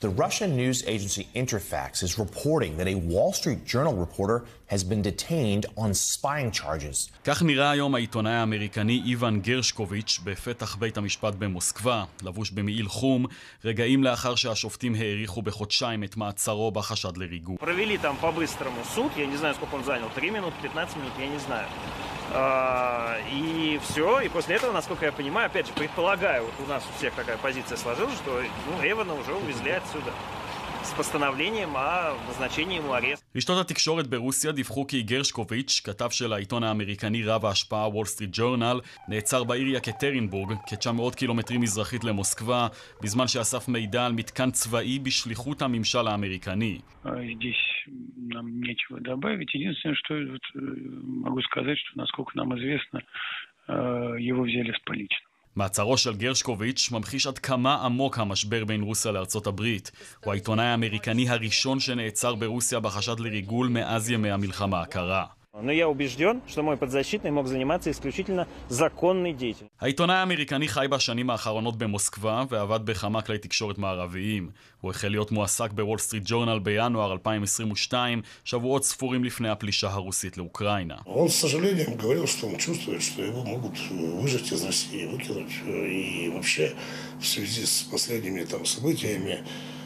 The Russian news agency Interfax is reporting that a Wall Street Journal reporter has been detained on spying charges. כך נראה היום העיתונאי האמריקני איוון גרשקוביץ' בפתח בית המשפט במוסקבה, לבוש במעיל חום, רגעים לאחר שהשופטים האריכו בחודשיים את מעצרו בחשד לריגול. Провели там по-быстрому суд, я не знаю, сколько он занял, 3 минуты, 15 минут, я не знаю. И все, и после этого, насколько я понимаю, опять же, предполагаю, вот у нас у всех такая позиция сложилась, что Эвана уже увезли отсюда с постановлением о назначении ему ареста. רשתות התקשורת ברוסיה דיווחו כי גרשקוביץ', כתב של העיתון האמריקני רב ההשפעה וול סטריט ג'ורנל, נעצר בעיר יקטרינבורג, כ-900 קילומטרים מזרחית למוסקבה, בזמן שאסף מידע על מתקן צבאי בשליחות הממשל האמריקני. Здесь нам нечего добавить. Единственное, что могу сказать, что, насколько нам известно, его взяли с поличным. מעצרו של גרשקוביץ' ממחיש עד כמה עמוק המשבר בין רוסיה לארצות הברית. הוא העיתונאי האמריקני הראשון שנעצר ברוסיה בחשד לריגול מאז ימי המלחמה הקרה. Но я убежден, что мой подзащитный мог заниматься исключительно законной деятельностью. העיתונאי האמריקני חי בשנים האחרונות במוסקבה ועבד בכמה כלי תקשורת מערביים. הוא החל להיות מועסק בוול סטריט ג'ורנל בינואר 2022, שבועות ספורים לפני הפלישה הרוסית לאוקראינה. Он с сожалением говорил, что он чувствует, что его могут выжать из России, выкинуть. И вообще в связи с последними там событиями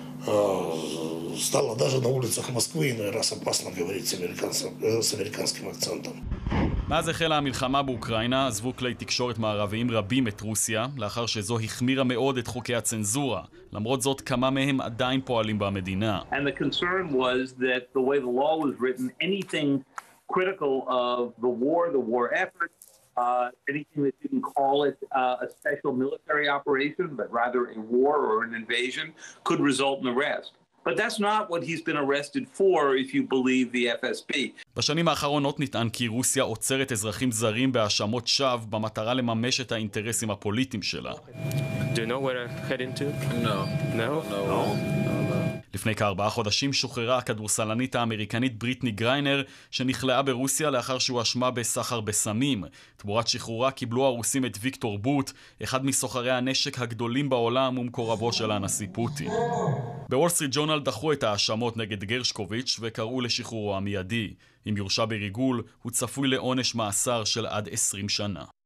стало даже на улицах Москвы иной раз опасно говорить с американским акцентом. מאז החלה המלחמה באוקראינה, עזבו כלי תקשורת מערביים רבים את רוסיה, לאחר שזו החמירה מאוד את חוקי הצנזורה. למרות זאת, כמה מהם עדיין פועלים במדינה. And the concern was that the way the law was written, anything critical of the war effort, anything that didn't call it a special military operation, but rather a war or an invasion, could result in arrest. But that's not what he's been arrested for if you believe the FSB. בשנים האחרונות נטען כי רוסיה עוצרת אזרחים זרים בהאשמות שווא במטרה לממש את האינטרסים הפוליטיים שלה. Do you know where I'm heading to? No. No? No. לפני כ4 חודשים שוחררה הכדורסלנית האמריקנית בריטני גריינר, שנכלאה ברוסיה לאחר שהואשמה בסחר בסמים. תמורת שחרורה קיבלו הרוסים את ויקטור בוט, אחד מסוחרי הנשק הגדולים בעולם ומקורבו של הנשיא פוטין. בוול סטריט ג'ורנל דחו את ההאשמות נגד גרשקוביץ' וקראו לשחרורו המיידי. אם יורשע בריגול, הוא צפוי לעונש מאסר של עד 20 שנה.